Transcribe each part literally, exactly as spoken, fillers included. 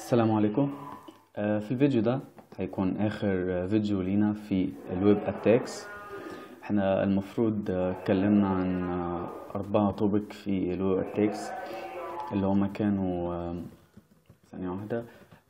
السلام عليكم. آه، في الفيديو ده هيكون اخر فيديو لينا في الويب اتاكس. احنا المفروض آه، اتكلمنا عن آه، اربعة توبك في الويب اتاكس اللي هما كانوا آه، ثانية واحدة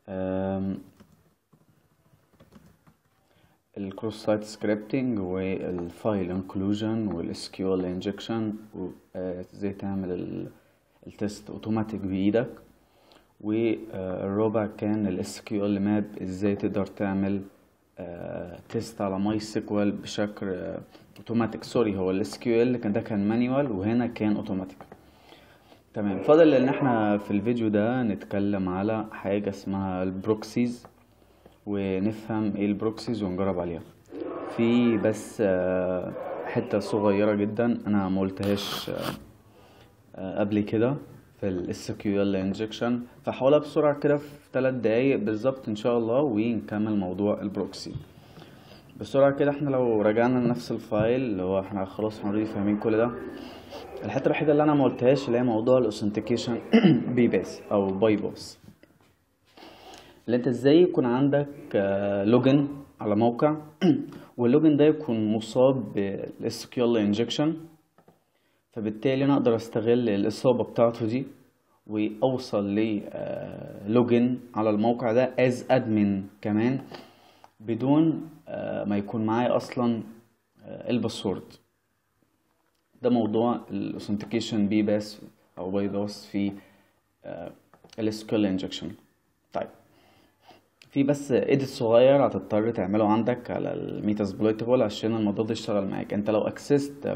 الكروس سايت سكريبتنج والفايل انكلوجن والاس كيو ال انجكشن وازاي تعمل التست اوتوماتيك بايدك. والرابع كان ال إس كيو إل ماب، ازاي تقدر تعمل تيست على ماي سيكوال بشكل اوتوماتيك. سوري، هو ال إس كيو إل كان ده كان مانيوال وهنا كان اوتوماتيك. تمام، فاضل ان احنا في الفيديو ده نتكلم على حاجة اسمها البروكسيز ونفهم ايه البروكسيز ونجرب عليها. في بس حتة صغيرة جدا انا ما قلتهاش قبل كده في ال إس كيو إل injection، فحاولها بسرعة كده في ثلاث دقايق بالظبط ان شاء الله ونكمل موضوع البروكسي بسرعة كده. احنا لو رجعنا لنفس الفايل اللي هو احنا خلاص اوريدي فاهمين كل ده، الحتة الوحيدة اللي انا ما قلتهاش اللي هي موضوع الاوثنتيكيشن بي باس او باي باس، اللي انت ازاي يكون عندك لوجن على موقع واللوجن ده يكون مصاب بال إس كيو إل injection، فبالتالي انا اقدر استغل الاصابه بتاعته دي واوصل للوجن على الموقع ده از ادمن كمان بدون ما يكون معايا اصلا الباسورد. ده موضوع الاوثنتيكيشن بي باس او باي باس في ال إس كيو إل injection. طيب، في بس اديت صغير هتضطر تعمله عندك على الميتاسبلويتابل عشان الموضوع ده يشتغل معاك. انت لو اكسست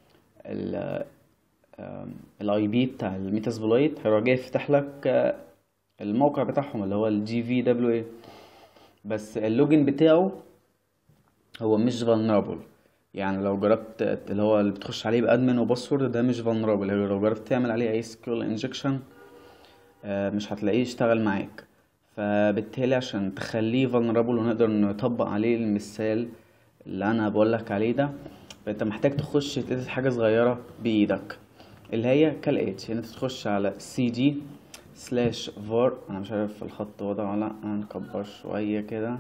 الاي بي بتاع الميتاسبلويت هيروح جاي يفتح لك الموقع بتاعهم اللي هو الجي في دبليو اي، بس اللوجن بتاعه هو مش vulnerable. يعني لو جربت اللي هو اللي بتخش عليه بادمن وباسورد ده مش vulnerable، لو جربت تعمل عليه اي إس كيو إل injection مش هتلاقيه يشتغل معاك. فبالتالي عشان تخليه vulnerable ونقدر نطبق عليه المثال اللي انا بقولك عليه ده، فانت محتاج تخش تديت حاجه صغيره بايدك اللي هي كالاتي. انت تخش على سي دي سلاش فار، انا مش عارف الخط واضح ولا لا، هنكبر شويه كده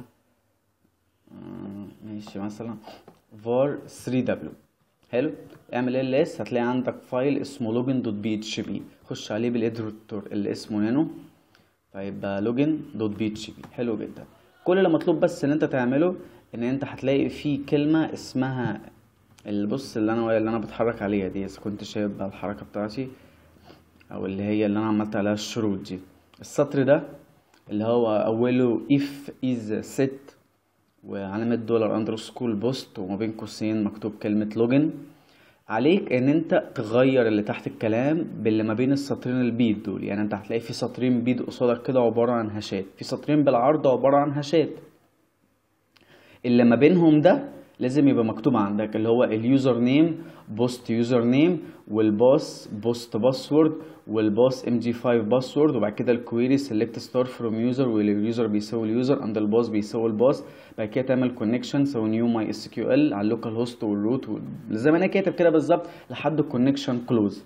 ماشي، مثلا فار ثري دبليو. حلو، اعمل ال اس، هتلاقي عندك فايل اسمه لوجن دوت بي اتش بي، خش عليه بالاديتور اللي اسمه نانو، فيبقى لوجن دوت بي اتش بي. حلو جدا. كل اللي مطلوب بس ان انت تعمله ان انت هتلاقي فيه كلمه اسمها البص اللي انا اللي انا بتحرك عليها دي، اذا كنت شايف بقى الحركه بتاعتي او اللي هي اللي انا عملت عليها الشروط دي. السطر ده اللي هو اوله if is set وعلامه دولار اندرسكول بوست وما بين قوسين مكتوب كلمه لوجن. عليك ان انت تغير اللي تحت الكلام باللي ما بين السطرين البيض دول. يعني انت هتلاقي في سطرين بيض قصادك كده عباره عن هاشات، في سطرين بالعرض عباره عن هاشات، اللي ما بينهم ده لازم يبقى مكتوب عندك اللي هو اليوزر نيم بوست يوزر نيم والباس بوست باسورد والباس ام جي فايف باسورد، وبعد كده الكويري سيلكت ستار فروم يوزر واليوزر بيساوي اليوزر اند الباس بيساوي الباس. بعد كده تعمل كونكشن سو نيو ماي اس كيو ال على اللوكال هوست والروت زي ما انا كاتب كده بالظبط لحد الكونكشن كلوز.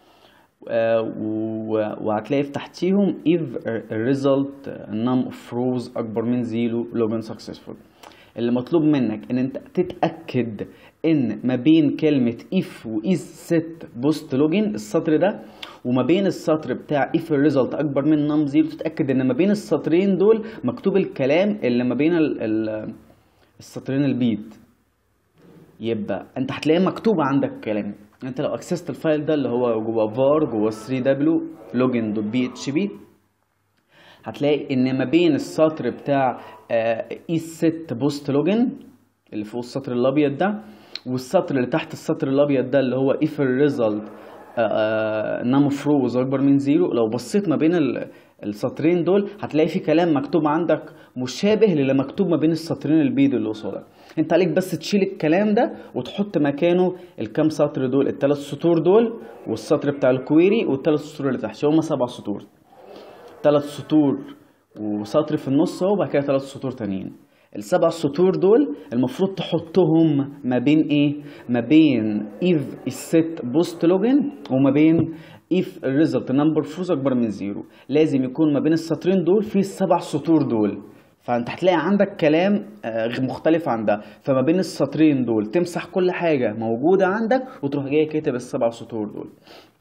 وهتلاقي في تحتيهم if result num of rows اكبر من زيرو login successful. اللي مطلوب منك ان انت تتأكد ان ما بين كلمة if و is set post login السطر ده وما بين السطر بتاع if result اكبر من num زيرو، تتأكد ان ما بين السطرين دول مكتوب الكلام اللي ما بين ال ال السطرين البيض. يبقى انت هتلاقيه مكتوب عندك كلام. انت لو اكسست الفايل ده اللي هو جوه var جوه ثري دبليو login دوت بي اتش بي هتلاقي ان ما بين السطر بتاع is set post login اللي فوق السطر الابيض ده والسطر اللي تحت السطر الابيض ده اللي هو if result num of rows اكبر من زيرو، لو بصيت ما بين السطرين دول هتلاقي في كلام مكتوب عندك مشابه للي مكتوب ما بين السطرين البيض اللي قصادك. انت عليك بس تشيل الكلام ده وتحط مكانه الكام سطر دول، الثلاث سطور دول والسطر بتاع الكويري والثلاث سطور اللي تحت، هما سبع سطور، ثلاث سطور وسطر في النص اهو، وبعد كده ثلاث سطور تانيين. السبع سطور دول المفروض تحطهم ما بين ايه؟ ما بين if is set post login وما بين if الريزلت نمبر فوز اكبر من زيرو، لازم يكون ما بين السطرين دول في السبع سطور دول. فانت هتلاقي عندك كلام مختلف عن ده، فما بين السطرين دول تمسح كل حاجه موجوده عندك وتروح جاي كاتب السبع سطور دول.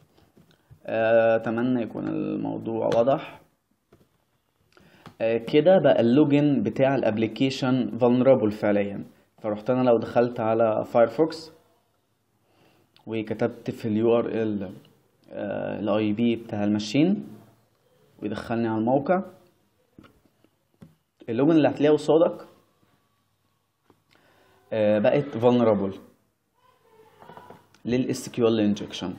اتمنى يكون الموضوع واضح. آه كده بقى اللوجن بتاع الابليكيشن vulnerable فعليا. فرحت انا لو دخلت على فايرفوكس وكتبت في اليو ار ال الاي بي بتاع الماشين ويدخلني على الموقع، اللوجن اللي هتلاقيه قصادك آه بقت vulnerable لل إس كيو إل injection.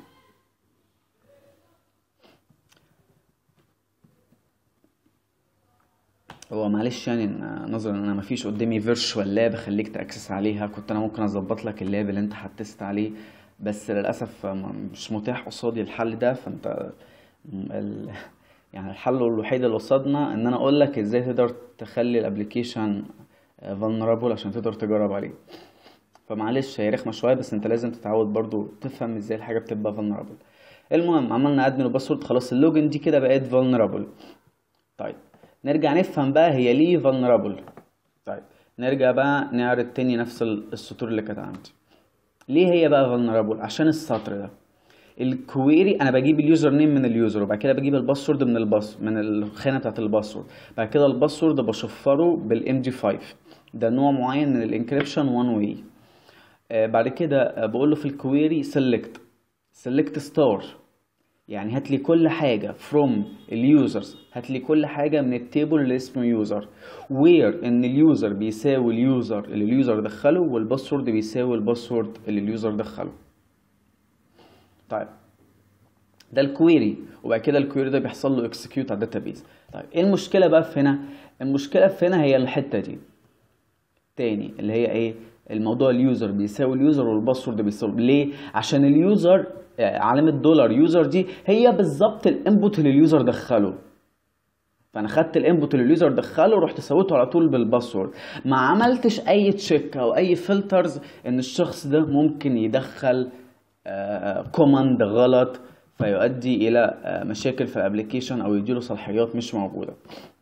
هو معلش يعني نظرا ان انا مفيش قدامي فيرتشوال لاب اخليك تاكسس عليها، كنت انا ممكن اظبط لك اللاب اللي انت هتست عليه، بس للاسف مش متاح قصادي الحل ده. فانت ال... يعني الحل الوحيد اللي قصادنا ان انا اقول لك ازاي تقدر تخلي الابلكيشن vulnerable عشان تقدر تجرب عليه. فمعلش هي رخمه شويه، بس انت لازم تتعود برضو تفهم ازاي الحاجه بتبقى vulnerable. المهم عملنا ادمن وباسورد، خلاص اللوجن دي كده بقت vulnerable. طيب نرجع نفهم بقى هي ليه vulnerable. طيب نرجع بقى نعرض تاني نفس السطور اللي كانت عندي. ليه هي بقى vulnerable؟ عشان السطر ده الكويري انا بجيب اليوزر نيم من اليوزر، وبعد كده بجيب الباسورد من الباس من الخانه بتاعت الباسورد، بعد كده الباسورد بشفره بالام دي خمسة، ده نوع معين من الانكريبشن وان واي. آه بعد كده بقول له في الكويري select select star، يعني هات لي كل حاجه from اليوزرز، هات لي كل حاجه من التيبل اللي اسمه يوزر، where ان اليوزر بيساوي اليوزر اللي اليوزر دخله والباسورد بيساوي الباسورد اللي اليوزر دخله. طيب ده الكويري، وبعد كده الكويري ده بيحصل له اكسكيوت على الداتابيز. طيب ايه المشكله بقى في هنا؟ المشكله في هنا هي الحته دي تاني اللي هي ايه؟ الموضوع اليوزر بيساوي اليوزر والباسورد بيساوي. ليه؟ عشان اليوزر علامه دولار يوزر دي هي بالظبط الانبوت اللي اليوزر دخله، فانا خدت الانبوت اللي اليوزر دخله ورحت سويته على طول بالباسورد، ما عملتش اي تشيك او اي فلترز ان الشخص ده ممكن يدخل كوماند غلط فيؤدي الى مشاكل في الابليكيشن او يديله صلاحيات مش موجوده.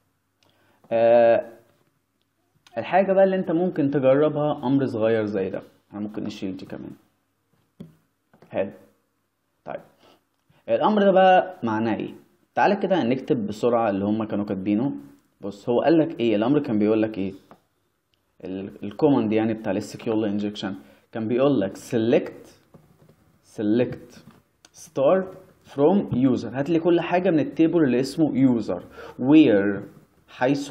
الحاجه بقى اللي انت ممكن تجربها امر صغير زي ده، انا ممكن نشيل دي كمان. حلو. طيب الامر ده بقى معناه ايه؟ تعالى كده نكتب بسرعه اللي هم كانوا كاتبينه. بص هو قال لك ايه الامر، كان بيقول لك ايه الكوماند يعني بتاع الاس كيو ال انجكشن، كان بيقول لك select select star from user، هات لي كل حاجه من التيبل اللي اسمه user where حيث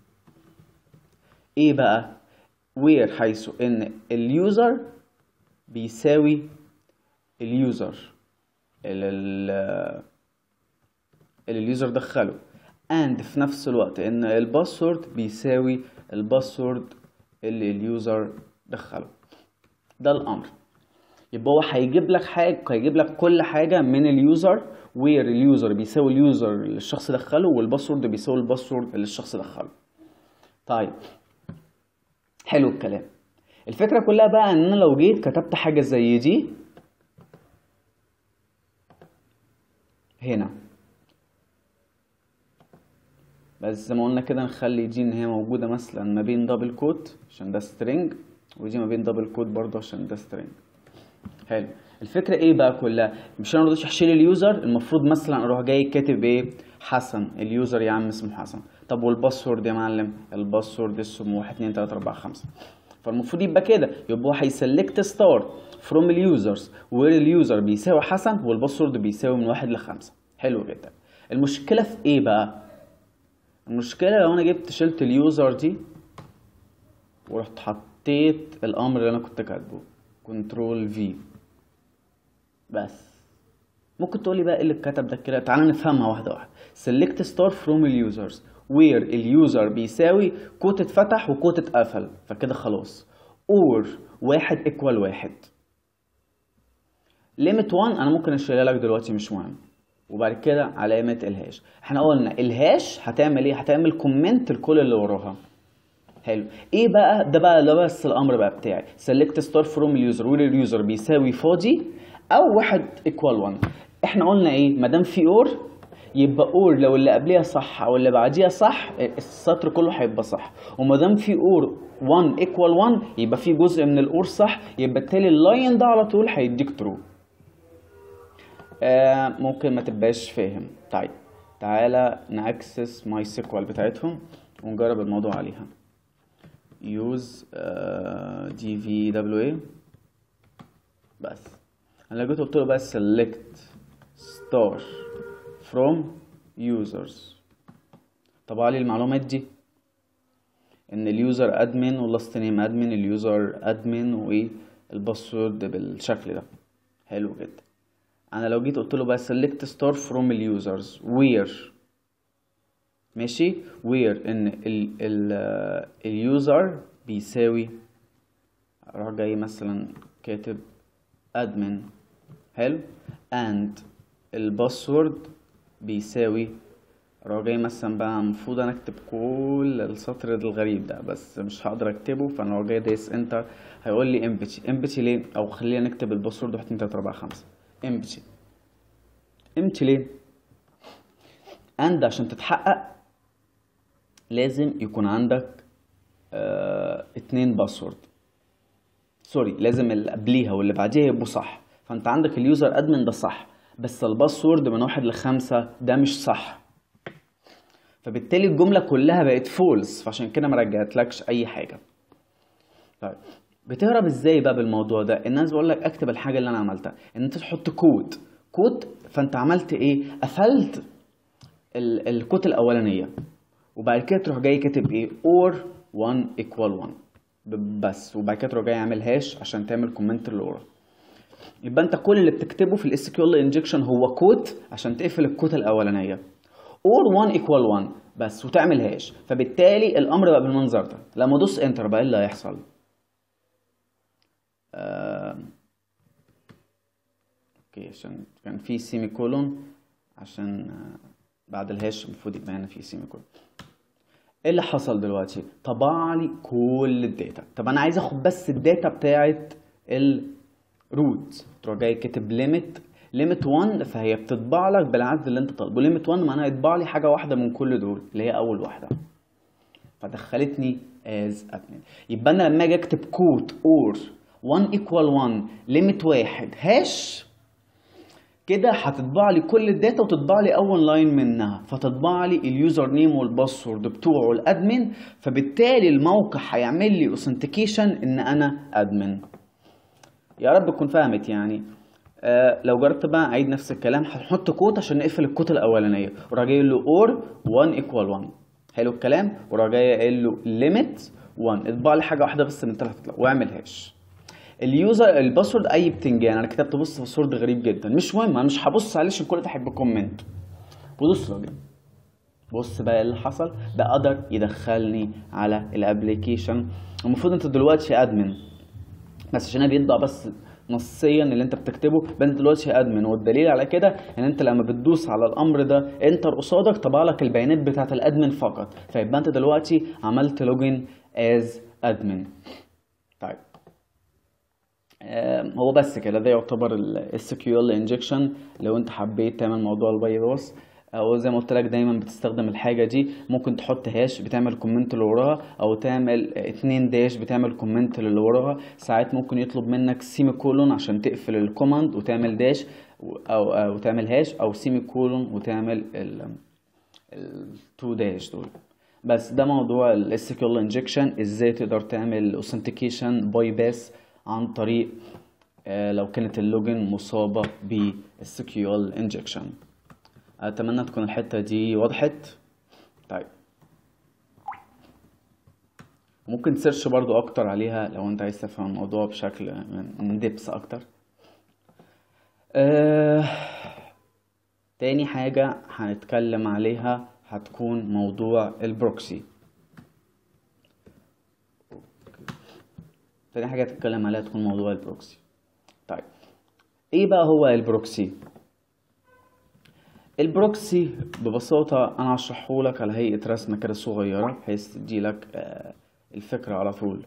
ايه بقى؟ where حيث ان اليوزر بيساوي اليوزر اللي, اللي اليوزر دخله، and في نفس الوقت ان الباسورد بيساوي الباسورد اللي اليوزر دخله. ده الامر. يبقى هو هيجيب لك حاجه، هيجيب لك كل حاجه من اليوزر وير اليوزر بيساوي اليوزر اللي الشخص دخله والباسورد بيساوي الباسورد اللي الشخص دخله. طيب حلو الكلام. الفكره كلها بقى ان انا لو جيت كتبت حاجه زي دي هنا، بس زي ما قلنا كده نخلي دي ان هي موجوده مثلا ما بين دبل كوت عشان ده سترينج، ودي ما بين دبل كوت برضه عشان ده سترينج. حلو. الفكره ايه بقى كلها؟ مش انا رضيتش احشيل اليوزر، المفروض مثلا اروح جاي كاتب ايه؟ حسن، اليوزر يا عم اسمه حسن. طب والباسورد يا معلم؟ الباسورد اسمه واحد اتنين تلاته اربعه خمسه. فالمفروض يبقى كده، يبقى هو هيسلكت ستار فروم اليوزرز وير اليوزر بيساوي حسن والباسورد بيساوي من واحد لخمسه. حلو جدا. المشكله في ايه بقى؟ المشكله لو انا جبت شلت اليوزر دي ورحت حطيت الامر اللي انا كنت كاتبه كنترول في بس. ممكن تقولي بقى ايه اللي اتكتب ده كده؟ تعالى نفهمها واحده واحده. select star from users where اليوزر بيساوي كوت اتفتح وكوت اتقفل، فكده خلاص. or واحد equal واحد. limit واحد انا ممكن اشيلها لك دلوقتي مش مهم. وبعد كده علامه الهاش. احنا قلنا الهاش هتعمل ايه؟ هتعمل كومنت لكل اللي وراها. حلو. ايه بقى ده بقى؟ ده بس الامر بقى بتاعي select star from اليوزر where اليوزر بيساوي فاضي او واحد equal واحد. احنا قلنا ايه؟ ما دام في اور يبقى اور لو اللي قبليها صح او اللي بعديها صح السطر كله هيبقى صح، وما دام في اور واحد ايكوال واحد يبقى في جزء من الاور صح، يبقى بالتالي اللاين ده على طول هيديك ترو. آه ممكن ما تبقاش فاهم. طيب تعالى ناكسس ماي سيكوال بتاعتهم ونجرب الموضوع عليها. use uh, دي في دبليو اي. بس انا جيت قلت له بس select star from users، طبع لي المعلومات دي ان اليوزر ادمن واللاست نيم ادمن، اليوزر ادمن وايه الباسورد بالشكل ده. حلو جدا. انا لو جيت قلت له بقى select star from اليوزرز where، ماشي، where ان ال ال اليوزر بيساوي، اروح جاي مثلا كاتب admin، حلو، and الباسورد بيساوي، اروح جاي مثلا بقى المفروض انا اكتب كل السطر الغريب ده بس مش هقدر اكتبه، فانا لو جاي دايس انتر هيقول لي امبتي. امبتي ليه؟ او خلينا نكتب الباسورد واحد اتنين تلاته اربعه خمسه. امبتي امبتي ليه؟ and عشان تتحقق لازم يكون عندك اه اتنين باسورد، سوري لازم اللي قبليها واللي بعديها يبقوا صح. فانت عندك اليوزر ادمن ده صح، بس الباسورد من واحد لخمسة ده مش صح، فبالتالي الجملة كلها بقت فولس، فعشان كده ما رجعتلكش اي حاجة. طيب بتهرب ازاي بقى بالموضوع ده؟ الناس بقول لك اكتب الحاجة اللي انا عملتها، ان انت تحط كود كود فانت عملت ايه؟ قفلت الكود الاولانية وبعد كده تروح جاي كاتب ايه؟ or واحد equal واحد بس، وبعد كده تروح جاي عامل هاش عشان تعمل كومنت اللي ورا. يبقى انت كل اللي بتكتبه في الاس كيو ال انجكشن هو كود عشان تقفل الكود الاولانيه or واحد equal واحد بس وتعمل هاش، فبالتالي الامر بقى بالمنظر ده. لما ادوس انتر بقى ايه اللي هيحصل؟ آه... اوكي عشان كان في سيمي كولون، عشان آه... بعد الهاش المفروض يبقى هنا في سيمي كولون. ايه اللي حصل دلوقتي؟ طبع لي كل الداتا. طب انا عايز اخد بس الداتا بتاعت الروت، تروح جاي كاتب ليميت ليميت واحد، فهي بتطبع لك بالعدد اللي انت طالبه. ليميت واحد معناها يطبع لي حاجه واحده من كل دول اللي هي اول واحده، فدخلتني از ادمن. يبقى انا لما اجي اكتب كود اور واحد ايكوال واحد ليميت واحد هاش كده هتطبع لي كل الداتا وتطبع لي اول لاين منها، فتطبع لي اليوزر نيم والباسورد بتوعه الادمن، فبالتالي الموقع هيعمل لي اوثنتيكيشن ان انا ادمن. يا رب تكون فهمت يعني. آه لو جربت بقى اعيد نفس الكلام، هنحط كود عشان نقفل الكود الاولانيه، وراح جاي له اور واحد ايكوال واحد، حلو الكلام، وراح جاي قايل له ليميت واحد اطبع لي حاجه واحده بس من ثلاثه واعمل هاش. اليوزر الباسورد اي بتنجان، انا كتبت بص باسورد غريب جدا، مش مهم انا مش هبص عليه عشان كل ده هيبقى كومنت. ودوس لوجن. بص بقى اللي حصل ده، قدر يدخلني على الابلكيشن. المفروض انت دلوقتي ادمن، بس عشان بيطبع بس نصيا اللي انت بتكتبه يبقى انت دلوقتي ادمن، والدليل على كده ان انت لما بتدوس على الامر ده انتر قصادك طبع لك البيانات بتاعت الادمن فقط، فيبقى انت دلوقتي عملت لوجن از ادمن. طيب هو بس كده ده يعتبر الاس كيو ال انجكشن. لو انت حبيت تعمل موضوع الفيروس او زي ما قلت لك دايما بتستخدم الحاجه دي، ممكن تحط هاش بتعمل كومنت اللي وراها، او تعمل اتنين داش بتعمل كومنت اللي وراها. ساعات ممكن يطلب منك سيمي كولون عشان تقفل الكوماند وتعمل داش، او او تعمل هاش، او سيمي كولون وتعمل التو داش دول. بس ده موضوع الاس كيو ال انجكشن، ازاي تقدر تعمل اوثنتيكيشن باي باس عن طريق آه لو كانت اللوجن مصابة باس كيو ال انجكشن. اتمنى تكون الحتة دي وضحت. طيب ممكن تسيرش برضو اكتر عليها لو انت عايز تفهم الموضوع بشكل من ديبس اكتر. آه تاني حاجة هنتكلم عليها هتكون موضوع البروكسي. تاني حاجة هتتكلم عليها تكون موضوع البروكسي. طيب ايه بقى هو البروكسي؟ البروكسي ببساطة انا هشرحه لك على هيئة رسمة كده صغيرة بحيث تديلك آه الفكرة على طول.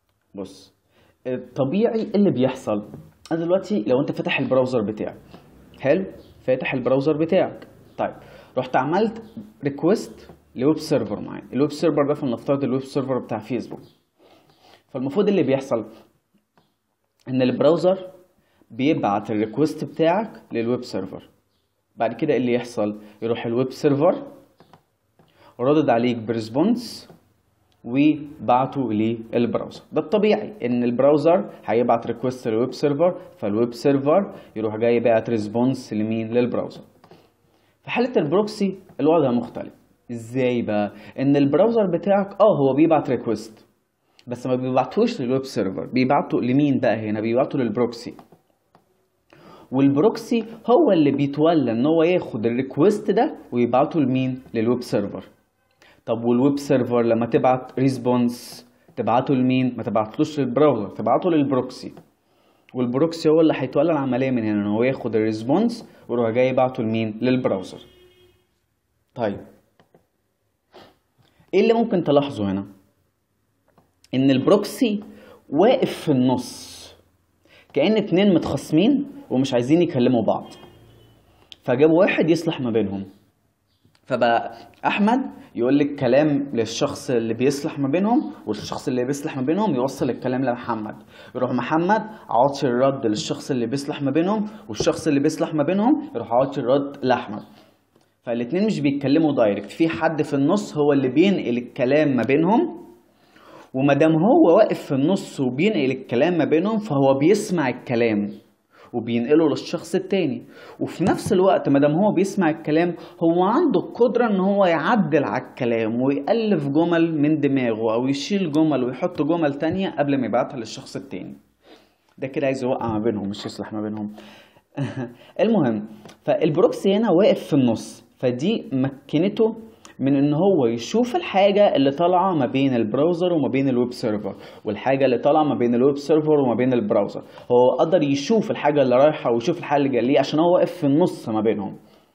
بص الطبيعي اللي بيحصل، انا دلوقتي لو انت فاتح البراوزر بتاعك حلو، فاتح البراوزر بتاعك. طيب رحت عملت ريكوست لويب سيرفر معين، الويب سيرفر ده فلنفترض الويب سيرفر بتاع فيسبوك. فالمفروض اللي بيحصل ان البراوزر بيبعت الريكوست بتاعك للويب سيرفر، بعد كده اللي يحصل يروح الويب سيرفر ردد عليك بريسبونس وبعته للبراوزر. ده الطبيعي ان البراوزر هيبعت ريكوست للويب سيرفر، فالويب سيرفر يروح جاي باعت ريسبونس لمين؟ للبراوزر. في حالة البروكسي الوضع مختلف. ازاي بقى؟ ان البراوزر بتاعك اه هو بيبعت ريكوست بس ما بيبعتوش للويب سيرفر، بيبعته لمين بقى هنا؟ بيبعته للبروكسي، والبروكسي هو اللي بيتولى ان هو ياخد الريكوست ده ويبعته لمين؟ للويب سيرفر. طب والويب سيرفر لما تبعت ريسبونس تبعته لمين؟ ما تبعتلوش للبراوزر، تبعته للبروكسي، والبروكسي هو اللي هيتولى العمليه من هنا ان هو ياخد الريسبونس ويروح جاي يبعته لمين؟ للبراوزر. طيب ايه اللي ممكن تلاحظه هنا؟ ان البروكسي واقف في النص، كأن اتنين متخاصمين ومش عايزين يكلموا بعض، فجابوا واحد يصلح ما بينهم. فبقى احمد يقول لك كلام للشخص اللي بيصلح ما بينهم، والشخص اللي بيصلح ما بينهم يوصل الكلام لمحمد، يروح محمد عاطي الرد للشخص اللي بيصلح ما بينهم، والشخص اللي بيصلح ما بينهم يروح عاطي الرد لاحمد. فالاتنين مش بيتكلموا دايركت، في حد في النص هو اللي بينقل الكلام ما بينهم، ومادام هو واقف في النص وبينقل الكلام ما بينهم فهو بيسمع الكلام وبينقله للشخص التاني، وفي نفس الوقت مادام هو بيسمع الكلام هو عنده القدرة ان هو يعدل على الكلام ويألف جمل من دماغه او يشيل جمل ويحط جمل تانية قبل ما يبعتها للشخص التاني. ده كده عايز يوقع ما بينهم مش يصلح ما بينهم. المهم، فالبروكسي هنا واقف في النص، فدي مكنته من ان هو يشوف الحاجة اللي طالعة ما بين البراوزر وما بين الويب سيرفر، والحاجة اللي طالعة ما بين الويب سيرفر وما بين البراوزر. هو قدر يشوف الحاجة اللي رايحة ويشوف الحاجة اللي جاية ليه عشان هو واقف في النص ما بينهم،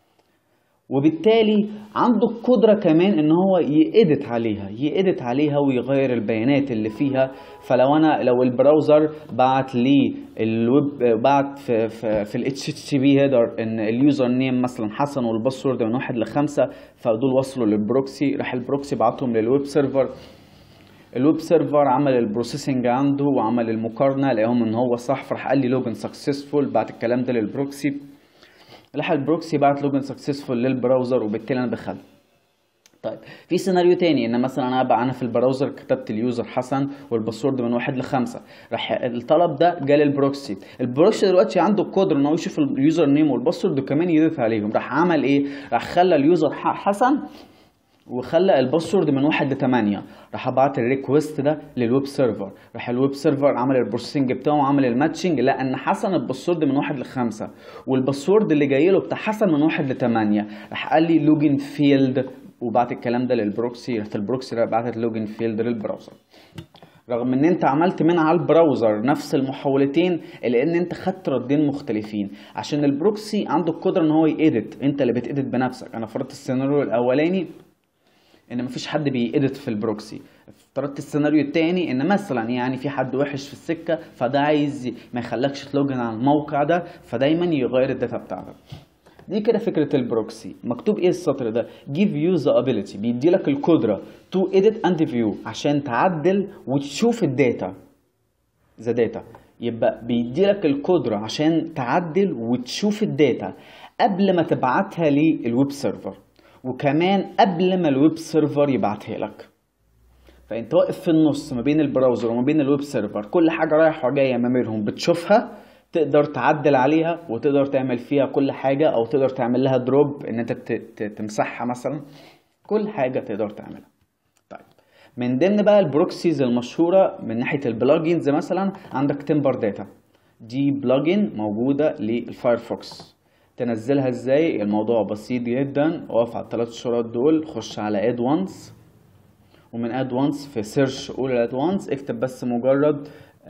وبالتالي عنده القدرة كمان ان هو يأدت عليها يأدت عليها ويغير البيانات اللي فيها. فلو انا لو البراوزر بعت لي الويب بعت في في, في ال اتش تي تي بي هيدر ان اليوزر نيم مثلا حسن والباسورد من واحد لخمسة، فدول وصلوا للبروكسي، راح البروكسي بعتهم للويب سيرفر. الويب سيرفر عمل البروسيسنج عنده وعمل المقارنة لقاهم ان هو صح، فراح قال لي لوجن سكسسفول، بعت الكلام ده للبروكسي، راح البروكسي بعت لوجن سكسسفول للبراوزر وبالتالي انا دخلت. طيب في سيناريو تاني ان مثلا انا ابقى انا في البراوزر كتبت اليوزر حسن والباسورد من واحد لخمسة، راح الطلب ده جه للبروكسي، البروكسي دلوقتي عنده القدره ان هو يشوف اليوزر نيم والباسورد وكمان يضيف عليهم، راح عمل ايه؟ راح خلى اليوزر حسن وخلى الباسورد من واحد لتمانية، راح ابعت الريكوست ده للويب سيرفر، راح الويب سيرفر عمل البروسيسنج بتاعه وعمل الماتشنج، لقى ان حسن الباسورد من واحد لخمسة والباسورد اللي جاي له بتاع حسن من واحد لتمانية، راح قال لي لوجن فيلد وبعت الكلام ده للبروكسي، راح البروكسي بعتت لوجن فيلد للبراوزر. رغم ان انت عملت من على البراوزر نفس المحولتين الا ان انت خدت ردين مختلفين، عشان البروكسي عنده القدره ان هو يأدت، انت اللي بتأدت بنفسك. انا فرضت السيناريو الاولاني ان مفيش حد بيأدت في البروكسي، افترضت السيناريو التاني ان مثلا يعني في حد وحش في السكه فده عايز ما يخلكش تلوجن على الموقع ده فدايما يغير الداتا بتاعتك. دي كده فكره البروكسي. مكتوب ايه السطر ده؟ give you the ability، بيدي لك القدره to edit and view عشان تعدل وتشوف الداتا the data، يبقى بيدي لك القدره عشان تعدل وتشوف الداتا قبل ما تبعتها للويب سيرفر، وكمان قبل ما الويب سيرفر يبعتها لك. فانت واقف في النص ما بين البراوزر وما بين الويب سيرفر، كل حاجه رايحه وجايه ما بينهم بتشوفها، تقدر تعدل عليها وتقدر تعمل فيها كل حاجه، او تقدر تعمل لها دروب ان انت تمسحها مثلا، كل حاجه تقدر تعملها. طيب من ضمن بقى البروكسيز المشهوره من ناحيه البلجنز مثلا عندك تمبر داتا، دي بلجن موجوده للفايرفوكس. تنزلها ازاي؟ الموضوع بسيط جدا، اقف على الثلاث شرط دول، خش على اد وانس، ومن اد وانس في سيرش قول اد وانس، اكتب بس مجرد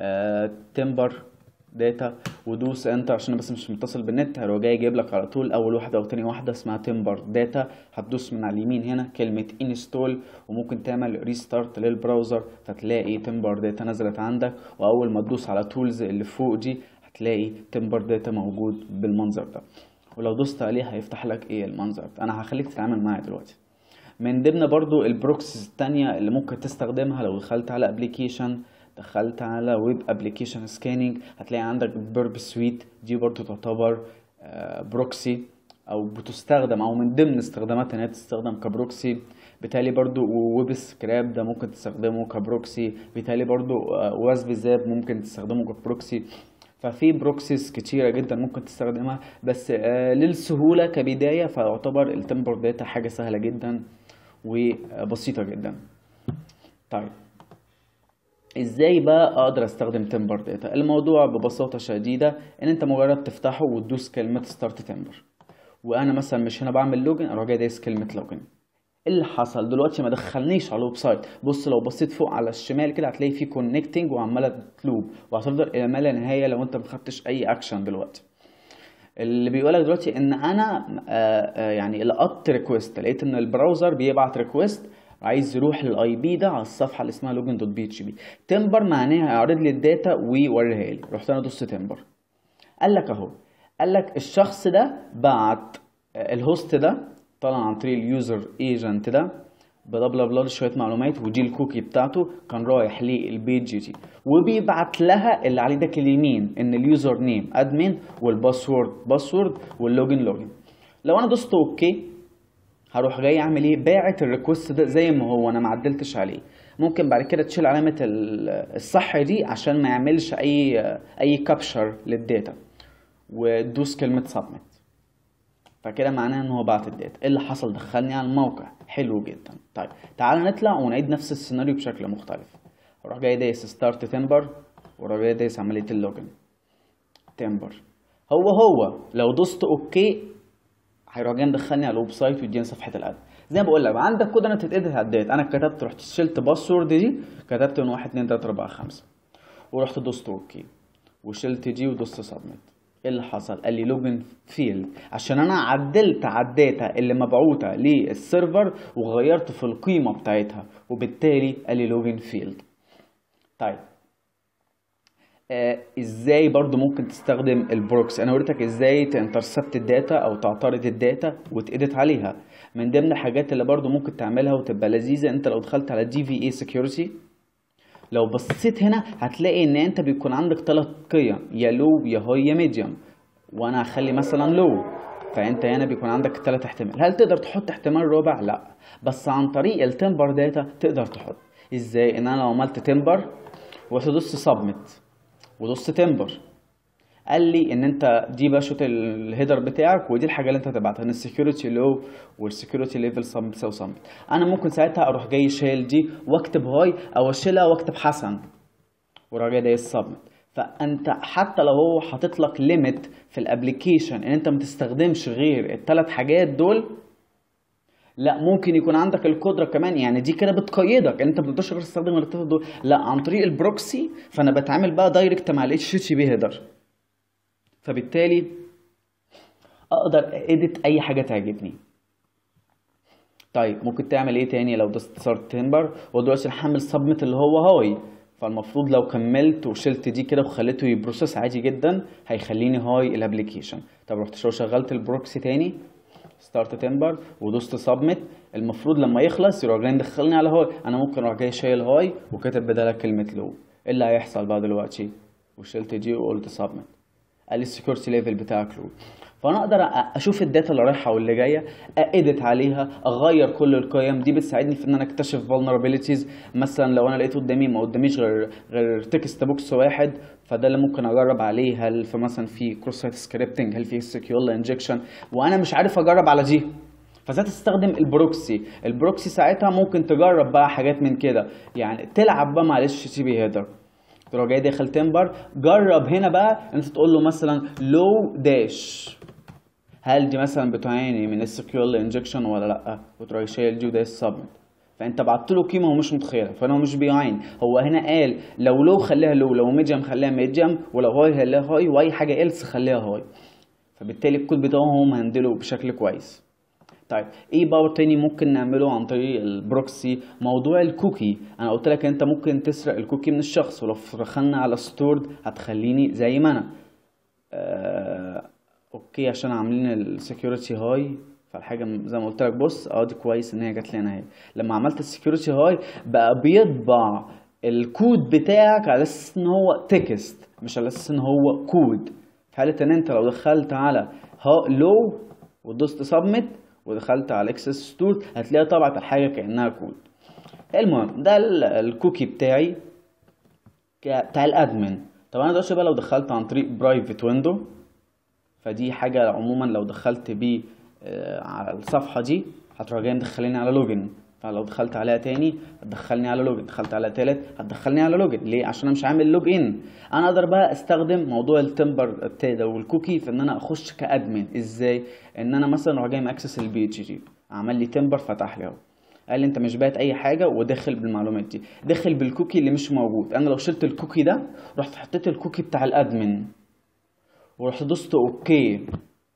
تمبر داتا ودوس انتر عشان بس مش متصل بالنت، هو جاي يجيب لك على طول اول واحده وتاني واحده اسمها تمبر داتا. هتدوس من على اليمين هنا كلمه انستول وممكن تعمل ريستارت للبراوزر فتلاقي تمبر داتا نزلت عندك، واول ما تدوس على تولز اللي فوق دي هتلاقي تمبر داتا موجود بالمنظر ده. ولو دوست عليه هيفتح لك ايه المنظر. انا هخليك تتعامل معايا دلوقتي. من ضمن برضو البروكسيز التانية اللي ممكن تستخدمها لو دخلت على ابلكيشن، دخلت على ويب ابلكيشن سكاننج، هتلاقي عندك بيرب سويت، دي برضو تعتبر بروكسي او بتستخدم او من ضمن استخداماتها انها تستخدم كبروكسي. بالتالي برضو ويب سكراب ده ممكن تستخدمه كبروكسي، بالتالي برضو واسب زاب ممكن تستخدمه كبروكسي. ففي بروكسيز كتيرة جدا ممكن تستخدمها، بس للسهولة كبداية فيعتبر التمبر داتا حاجة سهلة جدا وبسيطة جدا. طيب ازاي بقى اقدر استخدم تمبر داتا؟ الموضوع ببساطة شديدة ان انت مجرد تفتحه وتدوس كلمة ستارت تمبر، وانا مثلا مش هنا بعمل لوجن، اروح جاي دايس كلمة لوجن. اللي حصل دلوقتي ما دخلنيش على الويب سايت. بص لو بصيت فوق على الشمال كده هتلاقي فيه كونكتنج وعماله تلوب وهتفضل الى ما لا نهايه لو انت ما خدتش اي اكشن دلوقتي. اللي بيقولك دلوقتي ان انا آآ آآ يعني لقطت ريكويست، لقيت ان البراوزر بيبعت ريكويست عايز يروح للاي بي ده على الصفحه اللي اسمها لوجن دوت بي اتش بي. تمبر معناها يعرض لي الداتا ويوريها لي. رحت انا دوست تمبر، قال لك اهو، قال لك الشخص ده بعت الهوست ده طلع عن طريق اليوزر ايجنت ده بلا بلا بلا شويه معلومات، ودي الكوكي بتاعته، كان رايح للبيج دي وبيبعت لها اللي عليه ده اليمين ان اليوزر نيم ادمن والباسورد باسورد واللوجن لوجن. لو انا دوست اوكي هروح جاي اعمل ايه؟ باعت الريكوست ده زي ما هو، انا ما عدلتش عليه. ممكن بعد كده تشيل علامه الصح دي عشان ما يعملش اي اي كابشر للداتا وتدوس كلمه سبميت، فكده معناه ان هو بعت الداتا. ايه اللي حصل؟ دخلني على الموقع. حلو جدا. طيب تعالى نطلع ونعيد نفس السيناريو بشكل مختلف. اروح جاي دايس ستارت تمبر واروح جاي دايس عمليه اللوجن تمبر. هو هو لو دوست اوكي هيروح جاي مدخلني على الويب سايت ويديني صفحه الاد. زي ما بقول لك عندك كود انا تتقدر على الداتا. انا كتبت، رحت شلت باسورد دي، كتبت من واحد اتنين تلاته اربعه خمسه ورحت دوست اوكي وشلت دي ودوست سبميت. ايه اللي حصل؟ قال لي لوجن فيلد، عشان انا عدلت على الداتا اللي مبعوثه للسيرفر وغيرت في القيمه بتاعتها، وبالتالي قال لي لوجن فيلد. طيب آه ازاي برضو ممكن تستخدم البروكسي؟ انا وريتك ازاي تانترسبت الداتا او تعترض الداتا وتأديت عليها. من ضمن الحاجات اللي برضو ممكن تعملها وتبقى لذيذه، انت لو دخلت على دي في اي سكيورتي لو بصيت هنا هتلاقي ان انت بيكون عندك ثلاث قيم، يا لو يا هاي يا ميديوم، وانا هخلي مثلا لو، فانت هنا بيكون عندك ثلاث احتمال. هل تقدر تحط احتمال رابع؟ لا، بس عن طريق التمبر داتا تقدر تحط. ازاي؟ ان انا لو عملت تمبر وتدوس سبميت ودوست تمبر، قال لي ان انت دي باشوت الهيدر بتاعك ودي الحاجه اللي انت هتبعتها، ان السكيورتي لو والسكيورتي ليفل سم بتساوي سم. انا ممكن ساعتها اروح جاي شايل دي واكتب هاي، او اشيلها واكتب حسن واروح جاي دايس سبميت. فانت حتى لو هو حاطط لك ليميت في الابلكيشن ان انت ما تستخدمش غير الثلاث حاجات دول، لا ممكن يكون عندك القدره كمان، يعني دي كده بتقيدك ان انت ما تقدرش غير تستخدم غير الثلاثه دول. لا، عن طريق البروكسي فانا بتعامل بقى دايركت مع الاتش تي تي بي هيدر، فبالتالي اقدر اديت اي حاجه تعجبني. طيب ممكن تعمل ايه تاني؟ لو دوست ستارت تمبر ودلوقتي نحمل سبميت اللي هو هاي، فالمفروض لو كملت وشلت دي كده وخليته يبروسس عادي جدا هيخليني هاي الابلكيشن. طب رحت شو شغلت البروكسي تاني ستارت تمبر ودوست سبميت، المفروض لما يخلص يروح جاي مدخلني على هاي. انا ممكن اروح جاي شايل هاي وكاتب بدالها كلمه لو. ايه اللي هيحصل بقى دلوقتي؟ وشلت دي وقلت سبميت، قال لي السكيورتي ليفل بتاعك لو. فانا اقدر اشوف الداتا اللي رايحه واللي جايه، اديت عليها، اغير كل القيم دي. بتساعدني في ان انا اكتشف vulnerabilities. مثلا لو انا لقيت قدامي ما قداميش غير غير تكست بوكس واحد، فده اللي ممكن اجرب عليه هل في مثلا في كروس سايت سكريبتنج، هل في سكيول انجكشن، وانا مش عارف اجرب على دي، فساعتها تستخدم البروكسي. البروكسي ساعتها ممكن تجرب بقى حاجات من كده، يعني تلعب بقى مع الاتش تي بي هيدر. تروح جاي داخل تمبر، جرب هنا بقى انت تقول له مثلا لو داش، هل دي مثلا بتعاني من السكيول انجكشن ولا لا، وتروح شايل دي ودايس سبميت. فانت بعت له قيمه هو مش متخيلها، فانا مش بيعاني. هو هنا قال لو لو خليها لو، لو ميديوم خليها ميديوم، ولو هاي خليها هاي، واي حاجه إلس خليها هاي. فبالتالي الكود بتاعهم هندله بشكل كويس. طيب ايه باور تاني ممكن نعمله عن طريق البروكسي؟ موضوع الكوكي. انا قلت لك انت ممكن تسرق الكوكي من الشخص، ولو دخلنا على ستورد هتخليني زي ما انا. آه... اوكي اوكي عشان عاملين السكيورتي هاي، فالحاجه زي ما قلت لك بص اه دي كويس ان هي جات لي هنا اهي. لما عملت السكيورتي هاي بقى بيطبع الكود بتاعك على اساس ان هو تكست مش على اساس ان هو كود. في حاله ان انت لو دخلت على لو ودوست سبميت ودخلت على اكسس ستور هتلاقيها طبعت الحاجه كانها كود. المهم ده الكوكي بتاعي بتاع الادمن. طب انا دلوقتي بقى لو دخلت عن طريق برايفت ويندو، فدي حاجه عموما لو دخلت بيه على الصفحه دي هتروح جاي مدخليني على لوجن، فلو دخلت عليها تاني هتدخلني على لوجن، دخلت على تالت هتدخلني على لوجن. ليه؟ عشان انا مش عامل لوج ان. انا اقدر بقى استخدم موضوع التمبر ده والكوكي في ان انا اخش كادمن. ازاي؟ ان انا مثلا اروح جاي ماكسس البي اتش جي، عمل لي تمبر فتح لي اهو، قال لي انت مش باعت اي حاجه وداخل بالمعلومات دي، داخل بالكوكي اللي مش موجود. انا لو شلت الكوكي ده رحت حطيت الكوكي بتاع الادمن ورحت دوست اوكي،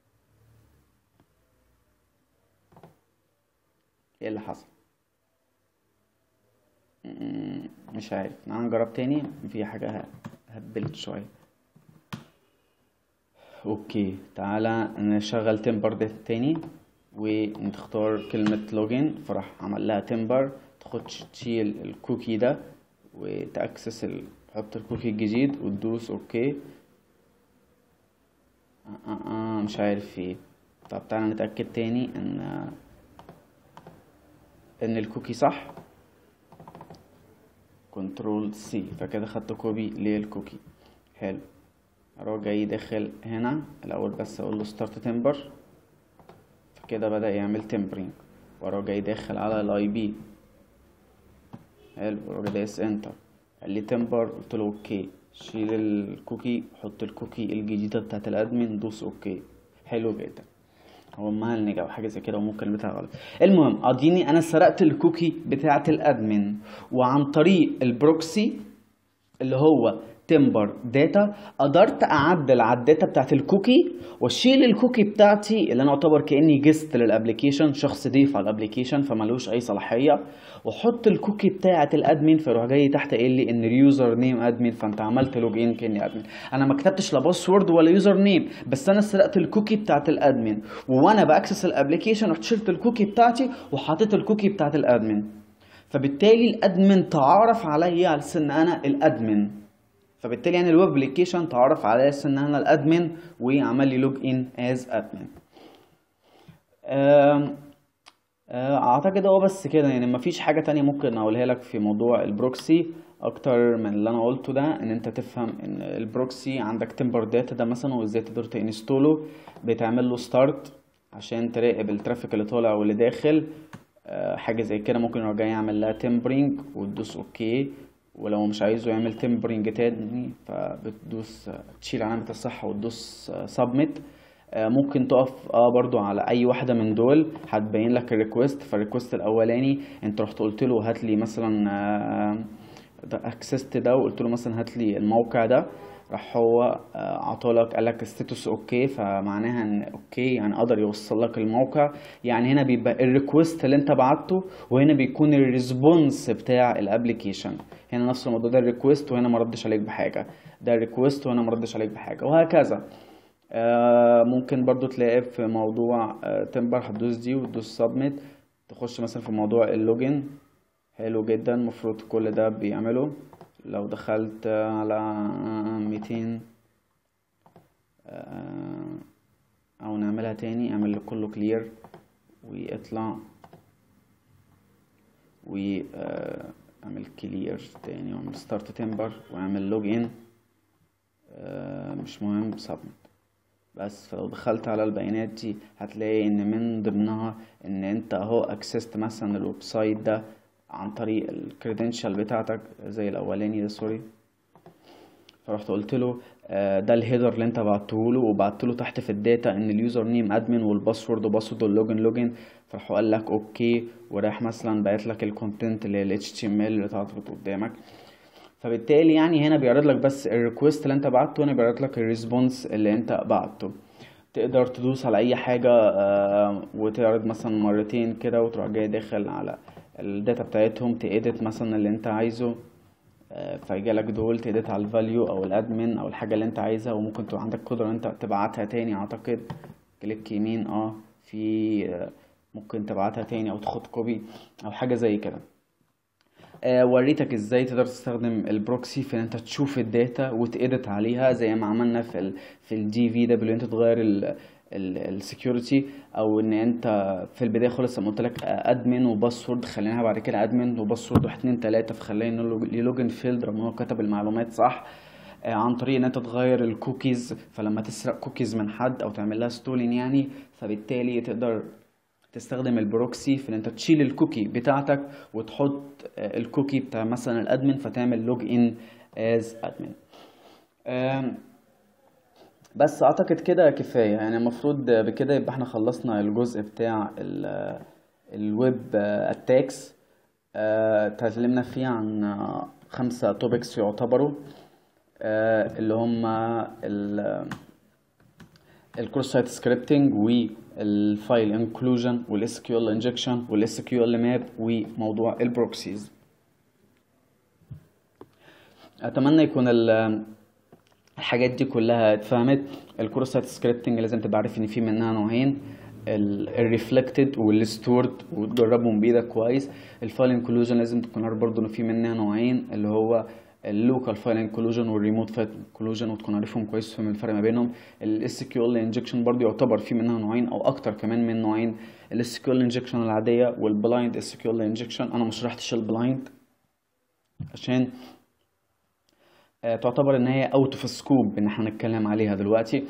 ايه اللي حصل؟ مش عارف. انا نجرب تاني، في حاجه هبلت شويه. اوكي تعالى نشغل تمبر ده تاني ونختار كلمه لوجن، فراح عمل لها تمبر. تخش تشيل الكوكي ده وتاكسس ال... تحط الكوكي الجديد وتدوس اوكي. آه آه آه مش عارف في ايه. طب تعالى نتاكد تاني ان ان الكوكي صح. كنترول سي، فكده خدت كوبي للكوكي. حلو. اروح جاي داخل هنا الاول بس اقول له ستارت تمبر، فكده بدأ يعمل تمبرينج. واروح جاي داخل على الاي بي. حلو. واروح جاي دايس انتر، قال لي تمبر، قلت له اوكي. شيل الكوكي، حط الكوكي الجديده بتاعت الادمن، دوس اوكي. حلو جدا. هو مهنج او حاجه زي كده وممكن البتاع غلط. المهم اديني انا سرقت الكوكي بتاعت الادمن، وعن طريق البروكسي اللي هو تمبر داتا قدرت اعدل على الداتا بتاعت الكوكي واشيل الكوكي بتاعتي اللي انا اعتبر كاني جست للابلكيشن، شخص ضيف على الابلكيشن فمالوش اي صلاحيه، واحط الكوكي بتاعت الادمن. فيروح جاي تحت قايل لي ان اليوزر نيم ادمن، فانت عملت لوج ان كاني ادمن. انا ما كتبتش لا باسورد ولا يوزر نيم، بس انا سرقت الكوكي بتاعت الادمن، وانا باكسس الابلكيشن رحت شلت الكوكي بتاعتي وحطيت الكوكي بتاعت الادمن. فبالتالي الادمن تعرف عليا على ان انا الادمن، فبالتالي يعني الويب ابلكيشن تعرف على اساس ان انا الادمن وعمل لي لوج ان از ادمن. اعتقد هو بس كده، يعني مفيش حاجه تانية ممكن اقولها لك في موضوع البروكسي اكتر من اللي انا قلته ده. ان انت تفهم ان البروكسي عندك تمبر داتا ده مثلا وازاي تقدر تنستوله. بتعمل له ستارت عشان تراقب الترافيك اللي طالع واللي داخل. حاجه زي كده ممكن يرجع يعمل لها تمبرينج وتدوس اوكي. ولو مش عايزه يعمل تمبرينج تاني فبتدوس تشيل علامة الصح وتدوس سبميت. ممكن تقف اه برضو على اي واحدة من دول هتبين لك الريكوست. فالريكوست الاولاني انت رحت قلت له هات لي مثلا اكسست ده وقلت له مثلا هات لي الموقع ده، راح هو عطولك قال لك ستاتوس اوكي، فمعناها ان اوكي يعني قدر يوصل لك الموقع. يعني هنا بيبقى الريكوست اللي انت بعته وهنا بيكون الريسبونس بتاع الابلكيشن. هنا نفس الموضوع، ده الريكوست وهنا ما ردش عليك بحاجه، ده الريكوست وهنا ما ردش عليك بحاجه، وهكذا. آه ممكن برضو تلاقي في موضوع آه تمبر هتدوس دي وتدوس سبميت، تخش مثلا في موضوع اللوجن. حلو جدا، المفروض كل ده بيعمله. لو دخلت على ميتين او نعملها تاني، اعمل كله كلير ويطلع واعمل كلير تاني واعمل ستارت تمبر واعمل لوج ان. مش مهم سبميت بس. فلو دخلت على البيانات دي هتلاقي ان من ضمنها ان انت اهو اكسست مثلا الويب سايت ده عن طريق الكريدنشال بتاعتك زي الاولاني ده سوري. فرحت قلت له ده الهيدر اللي انت بعته له، وبعت له تحت في الداتا ان اليوزر نيم ادمن والباسورد وباسورد اللوجن لوجن. فراح قال لك اوكي وراح مثلا باعت لك الكونتنت اللي ال اتش تي ام ال اللي اتعرضت قدامك. فبالتالي يعني هنا بيعرض لك بس الريكوست اللي انت بعته، هنا بيعرض لك الريسبونس اللي انت بعته. تقدر تدوس على اي حاجه وتعرض مثلا مرتين كده وتروح جاي داخل على الداتا بتاعتهم، تأديت مثلا اللي انت عايزه. فيجي لك دول تedit على الفاليو او الادمن او الحاجه اللي انت عايزها، وممكن تبقى عندك قدره ان انت تبعتها تاني. اعتقد كليك يمين اه في آه، ممكن تبعتها تاني او تاخد كوبي او حاجه زي كده. آه وريتك ازاي تقدر تستخدم البروكسي في ان انت تشوف الداتا وتedit عليها زي ما عملنا في ال في الدي في دبليو، انت تغير ال السكيورتي، او ان انت في البدايه خالص لما قلت لك ادمن وباسورد خليناها بعد كده ادمن وباسورد واحد اتنين تلاته، فخلينا لوجن فيلد رغم ان هو كتب المعلومات صح. آه عن طريق ان انت تغير الكوكيز، فلما تسرق كوكيز من حد او تعمل لها ستولين يعني، فبالتالي تقدر تستخدم البروكسي في ان انت تشيل الكوكي بتاعتك وتحط الكوكي بتاع مثلا الادمن، فتعمل لوج ان از ادمن. بس اعتقد كده كفايه يعني. المفروض بكده يبقى احنا خلصنا الجزء بتاع الويب اتاكس. اتكلمنا فيه عن خمسه توبكس يعتبروا اللي هم الكروس سايت سكريبتنج والفايل انكلوجن والاس كيو ال انجكشن والاس كيو ال ماب وموضوع البروكسيز. اتمنى يكون الحاجات دي كلها اتفهمت. الكروس سايت سكريبتنج لازم تبقى عارف ان في منها نوعين، الريفلكتد والستورد وتجربهم بايدك كويس. الفايل انكلوجن لازم تكون عارف برضه ان في منها نوعين، اللي هو اللوكال فايل انكلوجن والريموت فايل انكلوجن، وتكون عارفهم كويس وفاهم الفرق ما بينهم. الاس كيو ال انجكشن برضه يعتبر في منها نوعين او اكتر كمان من نوعين، الاس كيو ال انجكشن العاديه والبلايند اس كيو ال انجكشن. انا ما شرحتش البلايند عشان آه تعتبر ان هي اوت اوف سكوب ان احنا نتكلم عليها دلوقتي.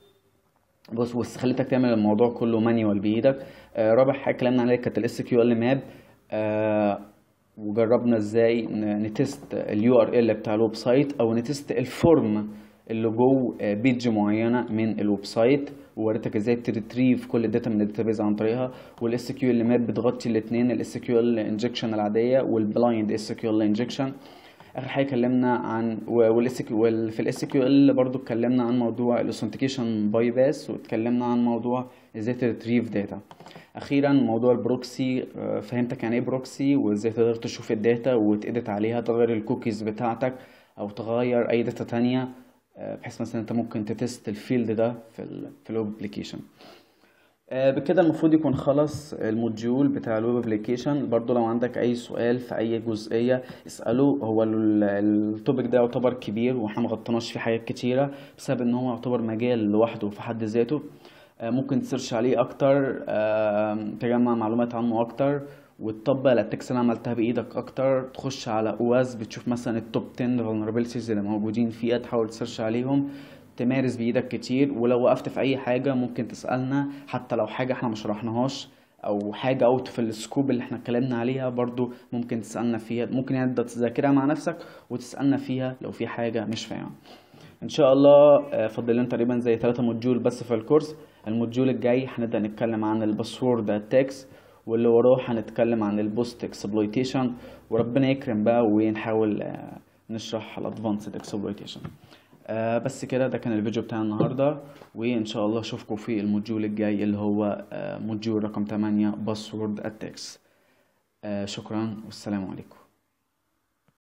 بص بص خليتك تعمل الموضوع كله مانيوال بايدك. آه رابع حاجه اتكلمنا عليها كانت الاس كيو ال ماب، آه وجربنا ازاي نتست اليو ار ال بتاع الويب سايت او نتست الفورم اللي جوه بيج معينه من الويب سايت، ووريتك ازاي تريتريف كل الداتا من الداتابيز عن طريقها. والاس كيو ال ماب بتغطي الاثنين، الاس كيو ال انجكشن العاديه والبلايند اس كيو ال انجكشن. اخر حاجه اتكلمنا عن والاس كيو في الاس كيو ال برضو اتكلمنا عن موضوع الاوثنتيكيشن باي باس، واتكلمنا عن موضوع ازاي تريتريف داتا. اخيرا موضوع البروكسي، فهمتك يعني ايه بروكسي وازاي تقدر تشوف الداتا وتedit عليها، تغير الكوكيز بتاعتك او تغير اي داتا تانية، بحيث مثلا انت ممكن تتست الفيلد ده في ال في الويب ابلكيشن. بكده المفروض يكون خلص الموديول بتاع الويب ابلكيشن. برضو لو عندك اي سؤال في اي جزئيه اساله. هو التوبيك ده يعتبر كبير واحنا مغطيناش فيه حاجات كتيره بسبب ان هو يعتبر مجال لوحده في حد ذاته. ممكن تسيرش عليه اكتر، تجمع معلومات عنه اكتر وتطبق الاتاكس اللي عملتها بايدك اكتر. تخش على اوواز بتشوف مثلا التوب عشرة vulnerabilities اللي موجودين فيها، تحاول تسيرش عليهم، تمارس بايدك كتير. ولو وقفت في اي حاجه ممكن تسالنا، حتى لو حاجه احنا ما شرحناهاش او حاجه اوت في السكوب اللي احنا اتكلمنا عليها برضو ممكن تسالنا فيها. ممكن يعني تذاكرها مع نفسك وتسالنا فيها لو في حاجه مش فاهمها. ان شاء الله فاضل لنا تقريبا زي ثلاثة موديول بس في الكورس. الموديول الجاي هنبدا نتكلم عن الباسورد اتاكس، واللي وراه هنتكلم عن البوست اكسبلويتيشن، وربنا يكرم بقى ونحاول نشرح الادفانسد اكسبلويتيشن. آه بس كده، ده كان الفيديو بتاع النهارده، وان شاء الله اشوفكم في الموديول الجاي اللي هو آه موديول رقم تمانية باسورد اتاكس. آه شكرا والسلام عليكم.